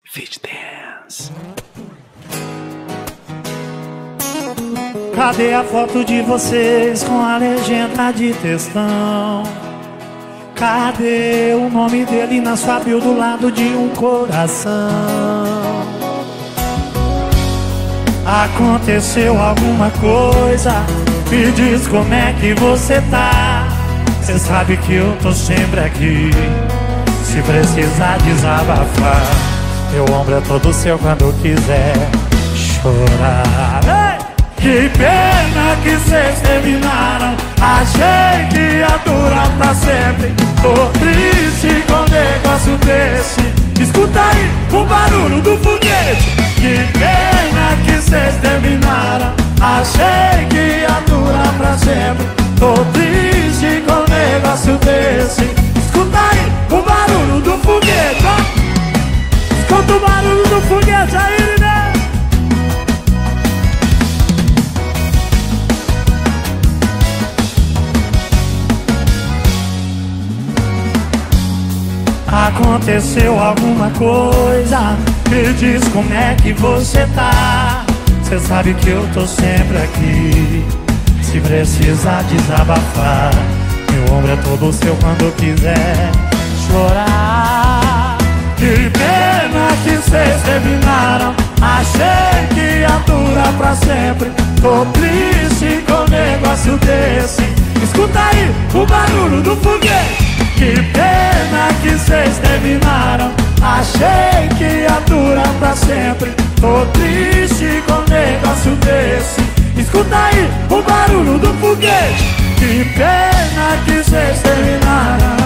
Fit Dance. Cadê a foto de vocês com a legenda de textão? Cadê o nome dele na sua bio do lado de um coração? Aconteceu alguma coisa? Me diz como é que você tá. Cê sabe que eu tô sempre aqui, se precisar desabafar. Meu ombro é todo seu quando quiser chorar. Ei! Que pena que cês terminaram. Achei que ia durar pra sempre. Tô triste com um negócio desse. Escuta aí o barulho do foguete. Que pena que cês terminaram. Achei que ia durar pra sempre. Tô triste com um negócio desse. Escuta aí o barulho do foguete, ó. Escuta o barulho do foguete aí, né? Aconteceu alguma coisa? Me diz como é que você tá. Cê sabe que eu tô sempre aqui, se precisar desabafar. Meu ombro é todo seu quando quiser chorar. Que pena que cês terminaram. Achei que ia durar pra sempre. Tô triste com um negócio desse. Escuta aí o barulho do foguete. Que pena que cês terminaram. Achei que ia durar pra sempre. Tô triste com um negócio desse. Escuta aí o barulho do foguete. Que pena que cês terminaram.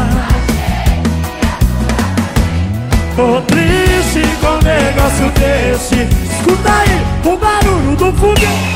Tô triste com um negócio desse. Escuta aí o barulho do foguete.